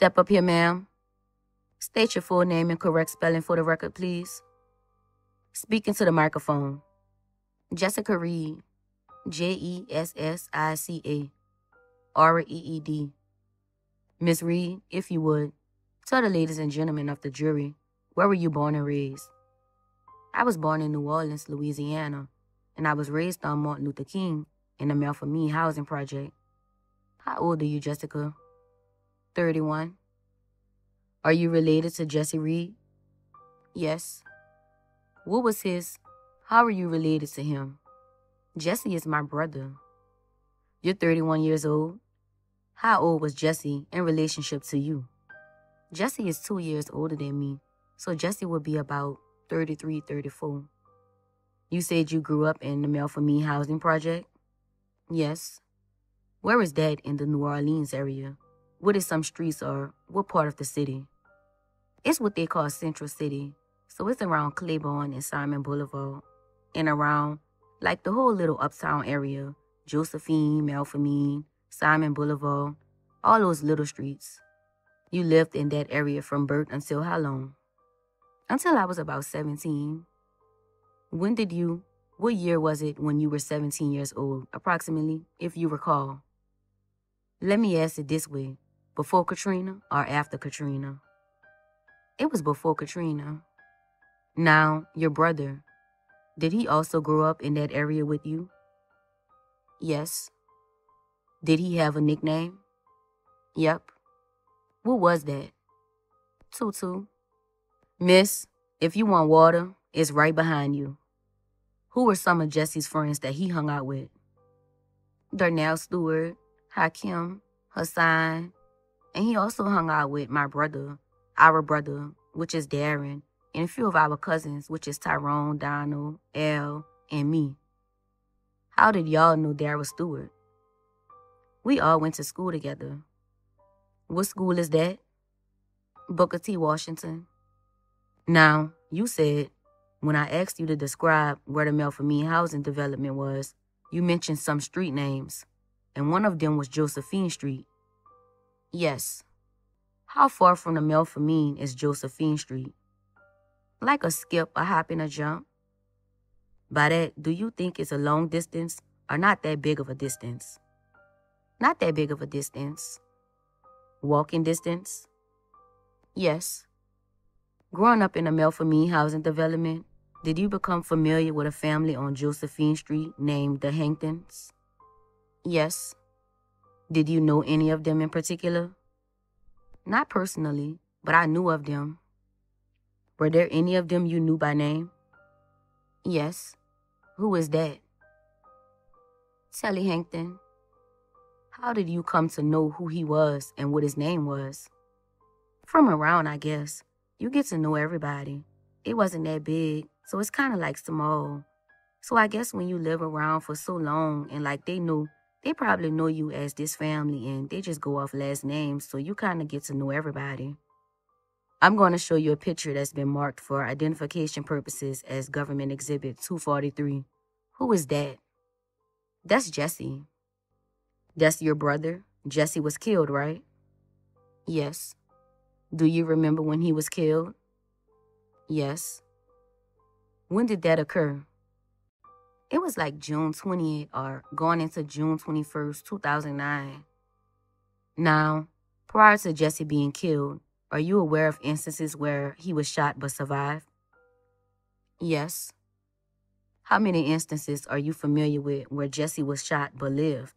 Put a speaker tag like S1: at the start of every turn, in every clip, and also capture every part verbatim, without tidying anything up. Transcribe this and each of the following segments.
S1: Step up here, ma'am. State your full name and correct spelling for the record, please. Speak into the microphone. Jessica Reed. J E S S I C A. R E E D. Miss Reed, if you would, tell the ladies and gentlemen of the jury, where were you born and raised? I was born in New Orleans, Louisiana, and I was raised on Martin Luther King in the Melfort Housing Project. How old are you, Jessica? thirty-one. Are you related to Jesse Reed? Yes. What was his? How are you related to him? Jesse is my brother. You're thirty-one years old. How old was Jesse in relationship to you? Jesse is two years older than me, so Jesse would be about thirty-three, thirty-four. You said you grew up in the Melfort Housing Project? Yes. Where is that in the New Orleans area? What is some streets or what part of the city? It's what they call Central City, so it's around Claiborne and Simon Boulevard, and around, like the whole little uptown area, Josephine, Melfort, Simon Boulevard, all those little streets. You lived in that area from birth until how long? Until I was about seventeen. When did you, what year was it when you were seventeen years old, approximately, if you recall? Let me ask it this way, before Katrina or after Katrina? It was before Katrina. Now, your brother, did he also grow up in that area with you? Yes. Did he have a nickname? Yep. What was that? Tutu. Miss, if you want water, it's right behind you. Who were some of Jesse's friends that he hung out with? Darnell Stewart, Hakim, Hassan, and he also hung out with my brother, our brother, which is Darren, and a few of our cousins, which is Tyrone, Donald, Elle, and me. How did y'all know Darryl Stewart? We all went to school together. What school is that? Booker T. Washington. Now, you said, when I asked you to describe where the Melfort housing development was, you mentioned some street names, and one of them was Josephine Street. Yes. How far from the Melfort is Josephine Street? Like a skip, a hop, and a jump. By that, do you think it's a long distance or not that big of a distance? Not that big of a distance. Walking distance? Yes. Growing up in the Melfort housing development, did you become familiar with a family on Josephine Street named the Hanktons? Yes. Did you know any of them in particular? Not personally, but I knew of them. Were there any of them you knew by name? Yes. Who is that? Telly Hankton. How did you come to know who he was and what his name was? From around, I guess. You get to know everybody. It wasn't that big, so it's kind of like small. So I guess when you live around for so long and like they know, they probably know you as this family and they just go off last names, so you kind of get to know everybody. I'm going to show you a picture that's been marked for identification purposes as Government Exhibit two forty-three. Who is that? That's Jesse. That's your brother? Jesse was killed, right? Yes. Do you remember when he was killed? Yes. When did that occur? It was like June twentieth or going into June twenty-first, two thousand nine. Now, prior to Jesse being killed, are you aware of instances where he was shot but survived? Yes. How many instances are you familiar with where Jesse was shot but lived?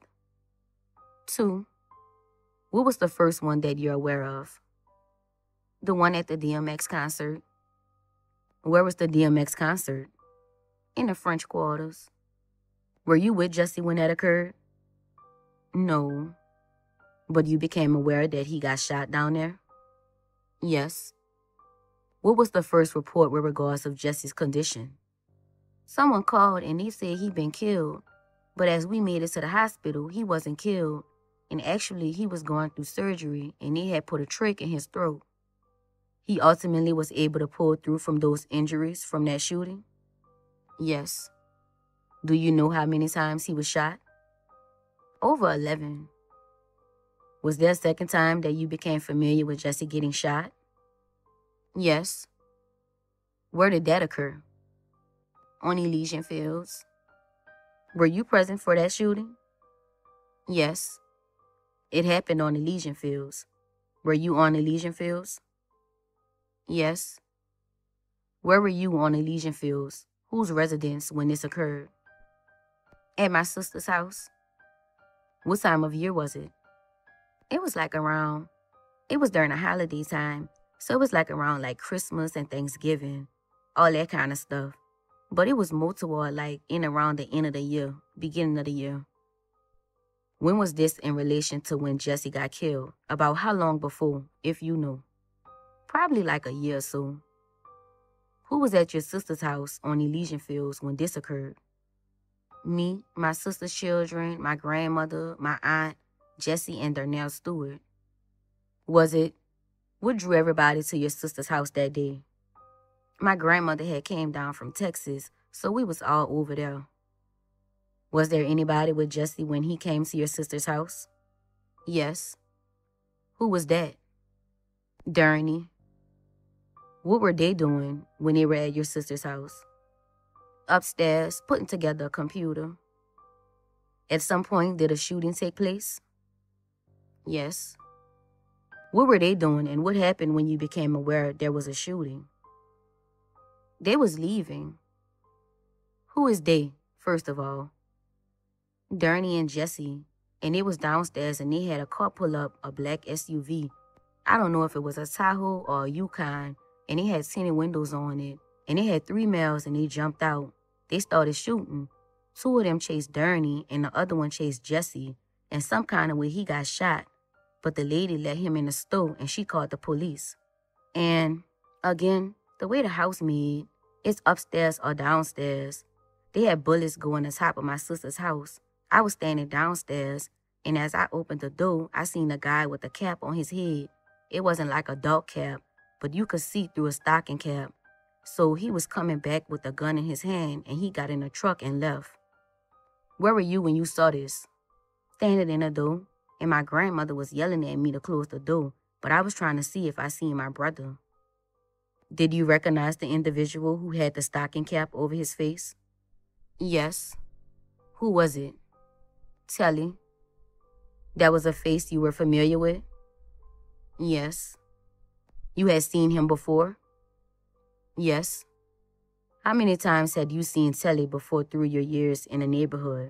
S1: Two. What was the first one that you're aware of? The one at the D M X concert. Where was the D M X concert? In the French Quarters. Were you with Jesse when that occurred? No. But you became aware that he got shot down there? Yes. What was the first report with regards of Jesse's condition? Someone called and they said he'd been killed. But as we made it to the hospital, he wasn't killed. And actually, he was going through surgery and they had put a trach in his throat. He ultimately was able to pull through from those injuries from that shooting? Yes. Do you know how many times he was shot? Over eleven. Was there a second time that you became familiar with Jesse getting shot? Yes. Where did that occur? On Elysian Fields. Were you present for that shooting? Yes. It happened on Elysian Fields. Were you on Elysian Fields? Yes. Where were you on Elysian Fields? Whose residence when this occurred? At my sister's house. What time of year was it? It was like around, it was during the holiday time. So it was like around like Christmas and Thanksgiving, all that kind of stuff. But it was more toward like in around the end of the year, beginning of the year. When was this in relation to when Jesse got killed? About how long before, if you know? Probably like a year or so. Who was at your sister's house on Elysian Fields when this occurred? Me, my sister's children, my grandmother, my aunt, Jesse, and Darnell Stewart. Was it? What drew everybody to your sister's house that day? My grandmother had came down from Texas, so we was all over there. Was there anybody with Jesse when he came to your sister's house? Yes. Who was that? Darnie. What were they doing when they were at your sister's house? Upstairs, putting together a computer. At some point, did a shooting take place? Yes. What were they doing and what happened when you became aware there was a shooting? They was leaving. Who is they, first of all? Darnie and Jesse, and it was downstairs and they had a car pull up, a black S U V. I don't know if it was a Tahoe or a Yukon, and it had tinted windows on it, and it had three males and they jumped out. They started shooting. Two of them chased Darnie and the other one chased Jesse, and some kind of way he got shot. But the lady let him in the store and she called the police. And again, the way the house made, it's upstairs or downstairs. They had bullets going on top of my sister's house. I was standing downstairs, and as I opened the door, I seen a guy with a cap on his head. It wasn't like a dog cap, but you could see through a stocking cap. So he was coming back with a gun in his hand, and he got in a truck and left. Where were you when you saw this? Standing in the door, and my grandmother was yelling at me to close the door, but I was trying to see if I seen my brother. Did you recognize the individual who had the stocking cap over his face? Yes. Who was it? Telly. That was a face you were familiar with? Yes. You had seen him before? Yes. How many times had you seen Telly before through your years in the neighborhood?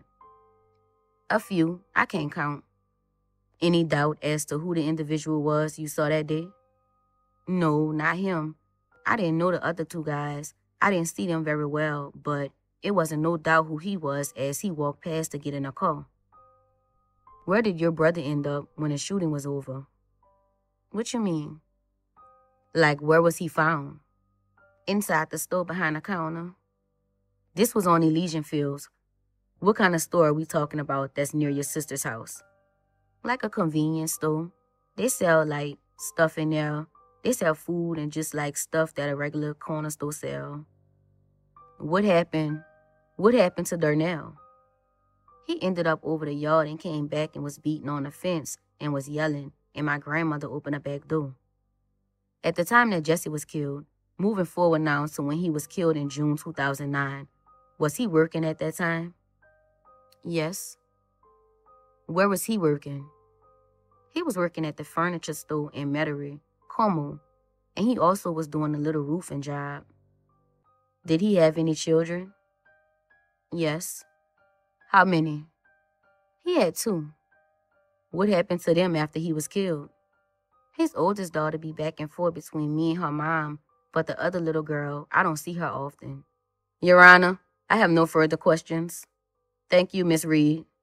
S1: A few. I can't count. Any doubt as to who the individual was you saw that day? No, not him. I didn't know the other two guys. I didn't see them very well, but it wasn't no doubt who he was as he walked past to get in a car. Where did your brother end up when the shooting was over? What you mean? Like, where was he found? Inside the store behind the counter. This was on Elysian Fields. What kind of store are we talking about that's near your sister's house? Like a convenience store. They sell, like, stuff in there. They sell food and just, like, stuff that a regular corner store sell. What happened? What happened to Darnell? He ended up over the yard and came back and was beating on the fence and was yelling, and my grandmother opened a back door. At the time that Jesse was killed, moving forward now to when he was killed in June two thousand nine, was he working at that time? Yes. Where was he working? He was working at the furniture store in Metairie, Como, and he also was doing a little roofing job. Did he have any children? Yes. How many? He had two. What happened to them after he was killed? His oldest daughter be back and forth between me and her mom, but the other little girl, I don't see her often. Your Honor, I have no further questions. Thank you, Miss Reed.